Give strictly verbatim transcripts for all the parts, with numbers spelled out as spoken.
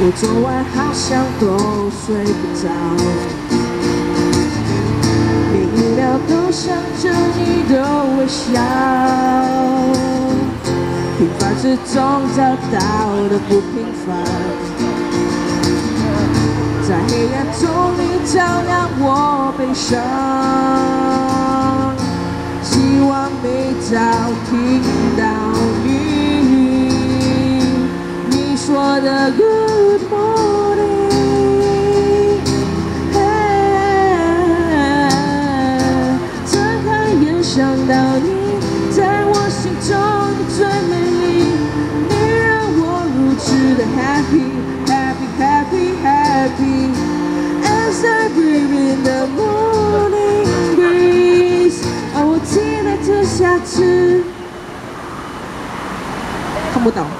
我昨晚好像都睡不着，每一秒都想着你的微笑，平凡之中找到的不平凡，在黑暗中你照亮我悲伤，希望每早听到你你说的 Good morning， 睁开眼想到你，在我心中你最美丽，你让我如此的 happy happy happy happy as I breathe in the morning breeze。而我期待着下次，看不懂。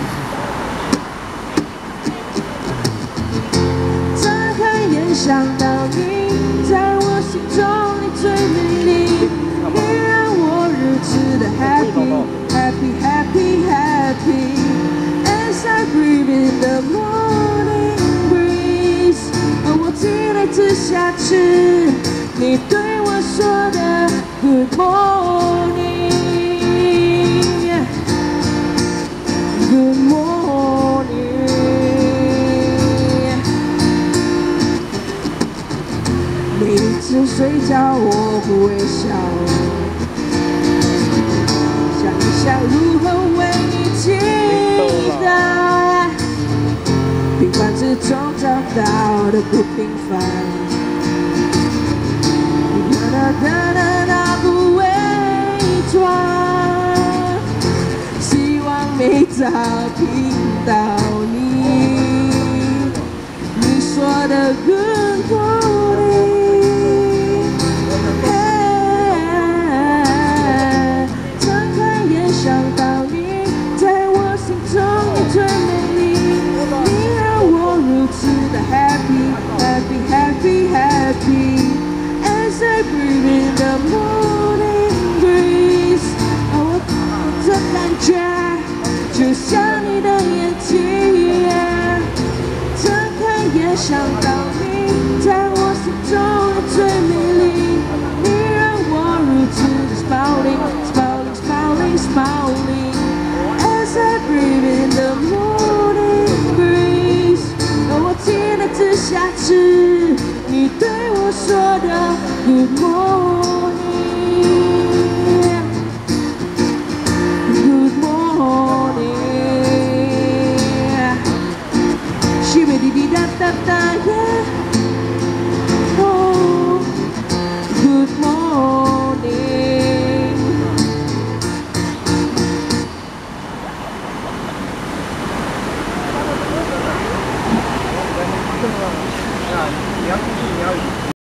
想到你，在我心中你最美丽，你让我如此的 happy happy happy happy as I breathe in the morning breeze。而我期待着下次你对我说的 Good morning Good morning。每一次睡觉我不微笑，想一想如何为你祈祷，平凡之中找到的不平凡，哒哒哒哒不伪装，希望每早听到你你说的 Good morning。想到你，在我心中你最美丽，你让我如此的 happy happy happy happy as I breathe in the morning breeze。而我这感觉就像你的眼睛，睁开眼想到你，在我心中你最美丽，你让我如此的 smiling smiling smiling smiling as I breathe in the morning breeze。而我期待着下次你对我说的 Good morning Good morning。西北滴滴答答答耶。